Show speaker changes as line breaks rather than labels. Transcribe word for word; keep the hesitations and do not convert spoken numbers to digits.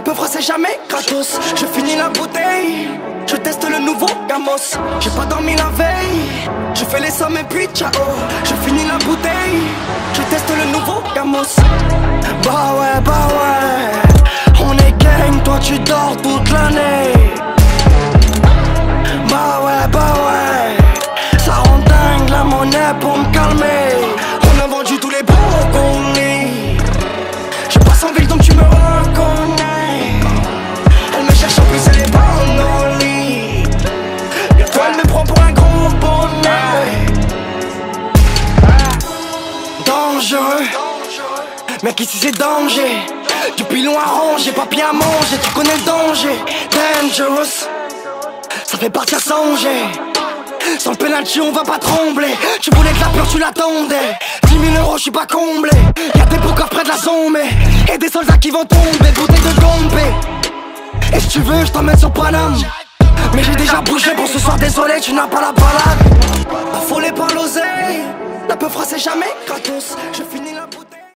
La pauvre c'est jamais gratos. Je finis la bouteille, je teste le nouveau Gamos. J'ai pas dormi la veille, je fais les sommes et puis ciao. Je finis la bouteille, je teste le nouveau Gamos. Bah ouais, bah ouais, on est gang, toi tu dors toute l'année. Bah ouais, bah ouais, ça rend dingue la monnaie pour me calmer. On a vendu tous les bons qu'on est. Je passe en ville donc tu me reconnais. Elle me cherche en plus elle est bonne au lit. Bientôt elle me prend pour un gros bonnet. Dangereux, mec ici c'est danger. Du pilon à ranger, papier à manger, tu connais le danger. Dangerous, ça fait partir songer. Sans le penalty on va pas trembler. Tu voulais de la peur, tu l'attendais. Dix mille euros, je suis pas comblé. Y'a des beaux coffres près de la zombie et des soldats qui vont tomber. Bouteille de Gombe. Et si tu veux, je t'emmène sur Paname. Mais j'ai déjà bougé pour ce soir, désolé, tu n'as pas la balade.